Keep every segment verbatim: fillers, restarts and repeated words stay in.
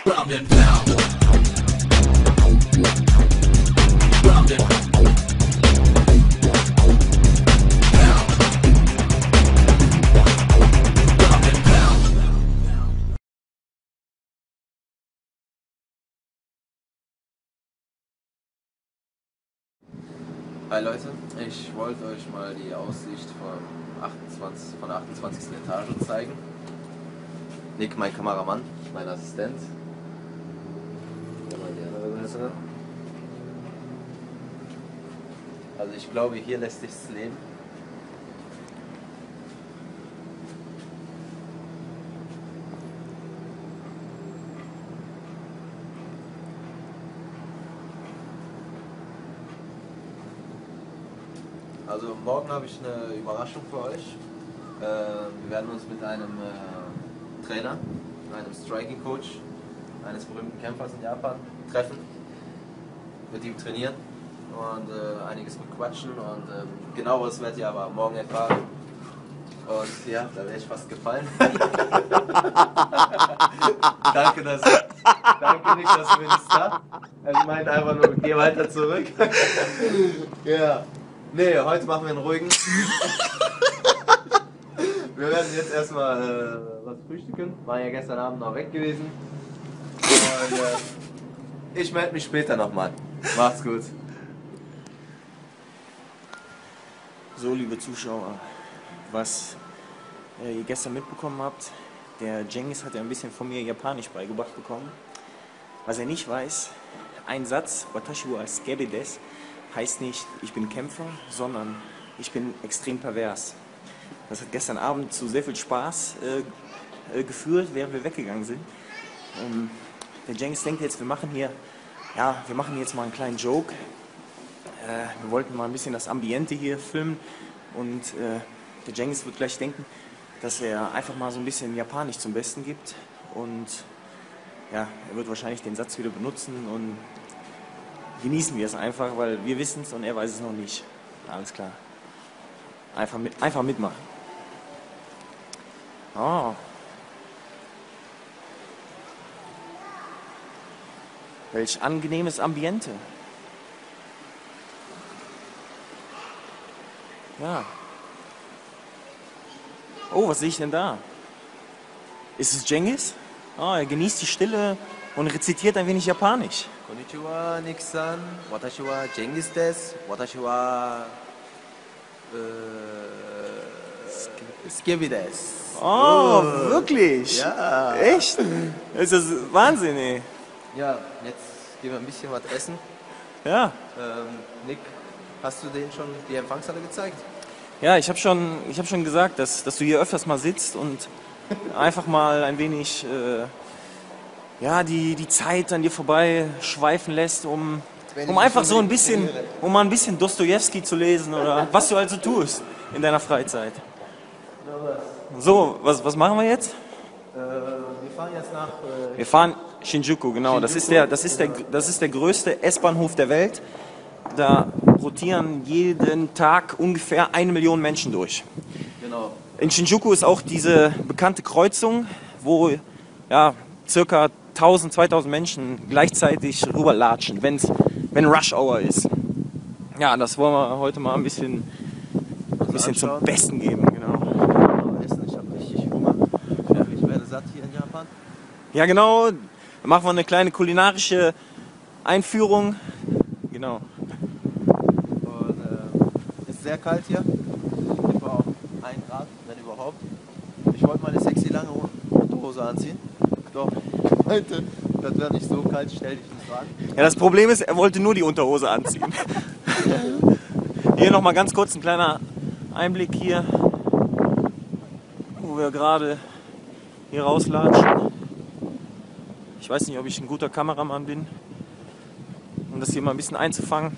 Ground and pound. Ground and pound. Ground and pound. Hi Leute, ich wollte euch mal die Aussicht vom achtundzwanzigsten, von der achtundzwanzigsten Etage zeigen. Nick, mein Kameramann, mein Assistent. Ja, mal die andere Seite. Also ich glaube, hier lässt sich's leben. Also morgen habe ich eine Überraschung für euch. Äh, wir werden uns mit einem äh, Trainer, einem Striking Coach eines berühmten Kämpfers in Japan treffen, mit ihm trainieren und äh, einiges bequatschen und äh, genaueres werdet ihr aber morgen erfahren. Und ja, da wäre ich fast gefallen. Danke, dass, danke Nick, dass du bist da. Ich meinte einfach nur, geh weiter zurück. Ja. Nee, heute machen wir einen ruhigen. Wir werden jetzt erstmal äh, was frühstücken. War ja gestern Abend noch weg gewesen. Und, äh, ich melde mich später nochmal. Macht's gut. So, liebe Zuschauer, was äh, ihr gestern mitbekommen habt, der Cengiz hat ja ein bisschen von mir Japanisch beigebracht bekommen. Was er nicht weiß, ein Satz, Watashi wa sukebe desu, heißt nicht, ich bin Kämpfer, sondern ich bin extrem pervers. Das hat gestern Abend zu sehr viel Spaß äh, äh, geführt, während wir weggegangen sind. Ähm, der Cengiz denkt jetzt, wir machen hier, ja, wir machen jetzt mal einen kleinen Joke. Äh, wir wollten mal ein bisschen das Ambiente hier filmen und äh, der Cengiz wird gleich denken, dass er einfach mal so ein bisschen Japanisch zum Besten gibt und ja, er wird wahrscheinlich den Satz wieder benutzen und genießen wir es einfach, weil wir wissen es und er weiß es noch nicht. Alles klar. Einfach, mit, einfach mitmachen. Oh. Welch angenehmes Ambiente. Ja. Oh, was sehe ich denn da? Ist es Cengiz? Oh, er genießt die Stille und rezitiert ein wenig Japanisch. Konnichiwa, Nick-san. Watashi wa Cengiz desu. Watashi wa äh, sukebe desu. Oh, oh, wirklich? Ja. Echt? Das ist Wahnsinn, ey. Ja, jetzt gehen wir ein bisschen was essen. Ja. Ähm, Nick, hast du denen schon die Empfangshalle gezeigt? Ja, ich habe schon, ich hab schon gesagt, dass, dass du hier öfters mal sitzt und einfach mal ein wenig äh, ja, die, die Zeit an dir vorbei schweifen lässt, um, um einfach so ein bisschen, um mal ein bisschen Dostojewski zu lesen oder was du also tust in deiner Freizeit. So, was, was machen wir jetzt? Äh, wir fahren jetzt nach... Äh, wir fahren Shinjuku, genau. Das ist der, das ist der, das ist der größte S-Bahnhof der Welt. Da rotieren jeden Tag ungefähr eine Million Menschen durch. Genau. In Shinjuku ist auch diese bekannte Kreuzung, wo ja, circa tausend, zweitausend Menschen gleichzeitig rüberlatschen, wenn's, wenn Rush Hour ist. Ja, das wollen wir heute mal ein bisschen, ein bisschen zum Besten geben. Genau. Essen, ich habe richtig Hunger. Ich werde satt hier in Japan. Ja, genau. Dann machen wir eine kleine kulinarische Einführung. Genau. Und äh, ist sehr kalt hier. Etwa auch ein Grad, wenn überhaupt. Ich wollte mal eine sexy lange Unterhose anziehen. Doch, meinte, das wäre nicht so kalt, stell dich nicht an. Ja, das Problem ist, er wollte nur die Unterhose anziehen. Hier nochmal ganz kurz ein kleiner Einblick hier, wo wir gerade hier rauslatschen. Ich weiß nicht, ob ich ein guter Kameramann bin, um das hier mal ein bisschen einzufangen.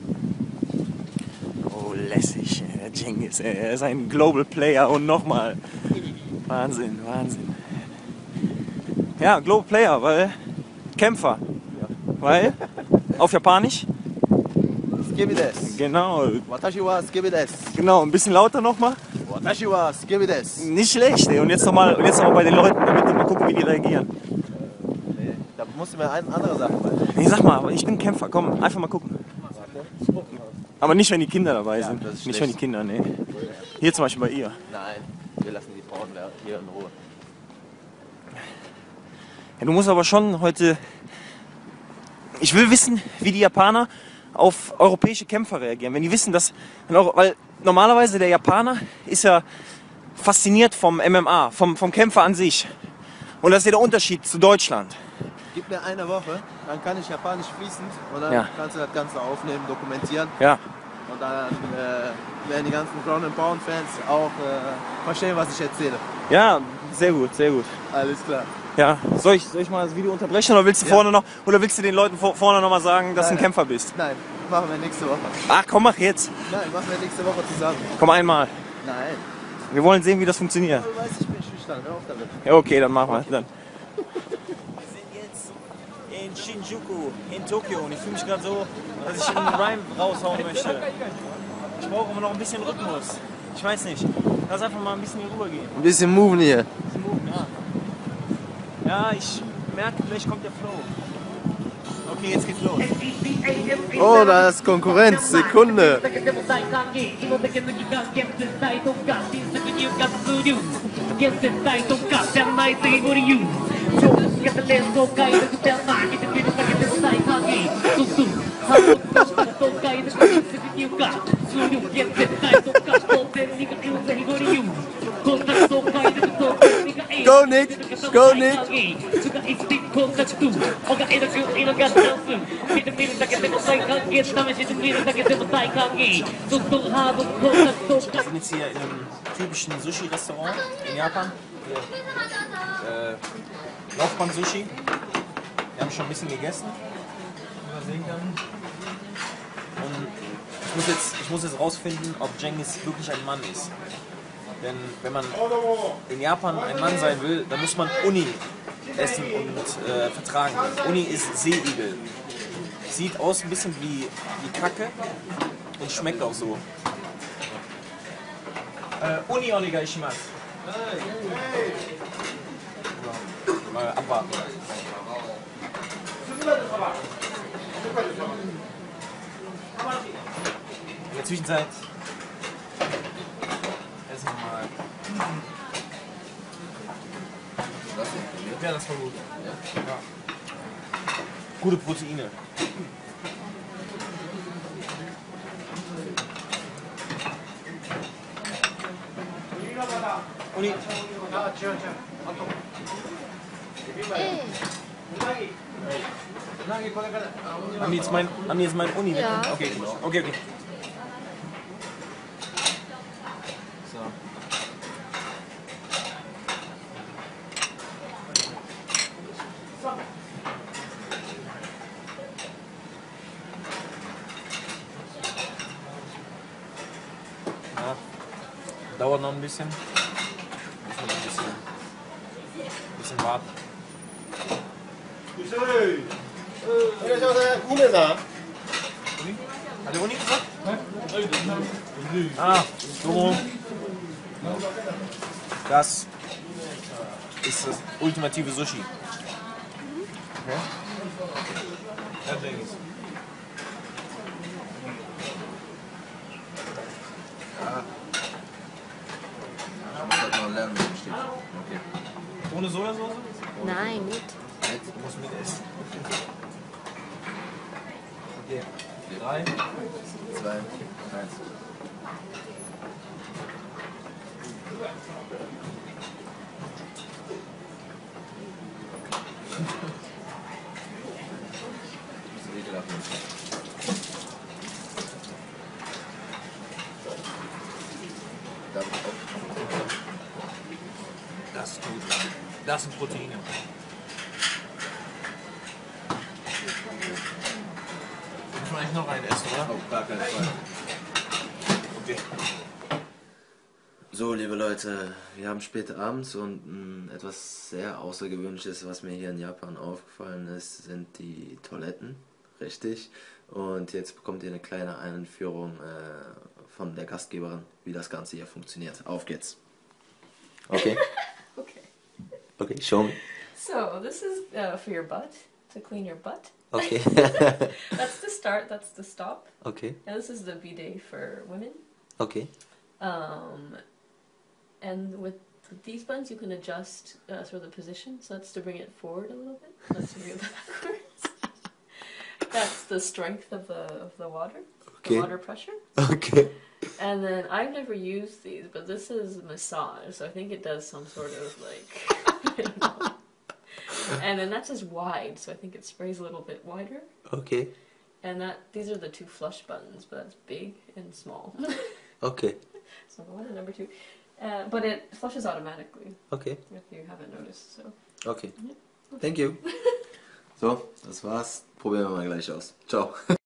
Oh, lässig, der Cengiz, er ist ein Global Player und nochmal. Wahnsinn, Wahnsinn. Ja, Global Player, weil Kämpfer. Ja. Weil, auf Japanisch? Sukebe desu. Genau, Watashi wa sukebe desu. genau, ein bisschen lauter nochmal. Watashi wa sukebe desu. Nicht schlecht, ey. Und jetzt nochmal noch mal bei den Leuten, damit wir mal gucken, wie die reagieren. Nee. Da musst du mir eine andere Sache beibringen. Nee, sag mal, aber ich bin Kämpfer. Komm, einfach mal gucken. Aber nicht, wenn die Kinder dabei sind. das ist Nicht, schlecht. wenn die Kinder, nee. Hier zum Beispiel bei ihr. Nein, wir lassen die Frauen hier in Ruhe. Ja, du musst aber schon heute... Ich will wissen, wie die Japaner auf europäische Kämpfer reagieren. Wenn die wissen, dass... Weil normalerweise der Japaner ist ja fasziniert vom M M A, vom, vom Kämpfer an sich. Und das ist ja der Unterschied zu Deutschland. Gib mir eine Woche, dann kann ich Japanisch fließend und dann Ja. kannst du das Ganze aufnehmen, dokumentieren. Ja. Und dann äh, werden die ganzen Ground and Pound Fans auch äh, verstehen, was ich erzähle. Ja, sehr gut, sehr gut. Alles klar. Ja, soll ich, soll ich mal das Video unterbrechen oder willst du Ja. vorne noch oder willst du den Leuten vor, vorne noch mal sagen, dass du ein Nein, Kämpfer bist? Nein, machen wir nächste Woche. Ach komm, mach jetzt. Nein, machen wir nächste Woche zusammen. Komm einmal. Nein. Wir wollen sehen, wie das funktioniert. Du weißt, ich bin schüchtern, hör auf damit. Ja, okay, dann machen wir. Dann. Wir sind jetzt in Shinjuku, in Tokio und ich fühle mich gerade so, dass ich einen Rhyme raushauen möchte. Ich brauche aber noch ein bisschen Rhythmus. Ich weiß nicht. Lass einfach mal ein bisschen hier rüber gehen. Ein bisschen moven hier. Ja, ich merke, gleich kommt der Flow. Okay, jetzt geht's los. Oh, da ist Konkurrenz. Sekunde. Go, Nick! Go, Nick! Wir sind jetzt hier in einem typischen Sushi-Restaurant in Japan. Äh, Laufbahn-Sushi. Wir haben schon ein bisschen gegessen, wie man sehen kann. Und ich muss jetzt, ich muss jetzt rausfinden, ob Cengiz wirklich ein Mann ist. Denn wenn man in Japan ein Mann sein will, dann muss man Uni essen und äh, vertragen. Uni ist Seeigel. Sieht aus ein bisschen wie, wie Kacke und schmeckt auch so. Äh, Uni onegai shimasu. Mal abwarten. In der Zwischenzeit essen wir mal. Ja, das war gut. Ja. Gute Proteine. Uni. Haben die jetzt mein, haben die jetzt mein Uni? Ja. Okay, okay, okay. So. Ja. Dauert noch ein bisschen. Muss man ein bisschen, ein bisschen warten. Hat der Uni gesagt? Ah, so. Das ist das ultimative Sushi. Okay. Ja, denke ich. Ich muss halt noch lernen, wie es steht. Okay. Ohne Sojasauce? Nein, mit. Du musst mit essen. Okay. Drei. Zwei, eins. Das ist ekelhaft. Darf ich auch? Das ist gut. Das sind Proteine. Muss man eigentlich noch einen essen, oder? Auf gar keinen Fall. Okay. So, liebe Leute, wir haben spät abends und mh, etwas sehr Außergewöhnliches, was mir hier in Japan aufgefallen ist, sind die Toiletten, richtig. Und jetzt bekommt ihr eine kleine Einführung äh, von der Gastgeberin, wie das Ganze hier funktioniert. Auf geht's. Okay. Okay. Okay, show me. So this is uh, for your butt, to clean your butt. Okay. That's the start, that's the stop. Okay. And this is the bidet for women. Okay. Um, and with these buttons you can adjust uh, sort of the position, so that's to bring it forward a little bit. That's to bring it backwards. That's the strength of the, of the water, Okay. the water pressure. Okay. And then I've never used these, but this is massage, so I think it does some sort of like, I don't know. And then that's just wide, so I think it sprays a little bit wider. Okay. And that these are the two flush buttons, but that's big and small. Okay. So number one and number two. Uh, but it flushes automatically, Okay. if you haven't noticed. So. Okay. Thank you. So, das war's. Probieren wir mal gleich aus. Ciao.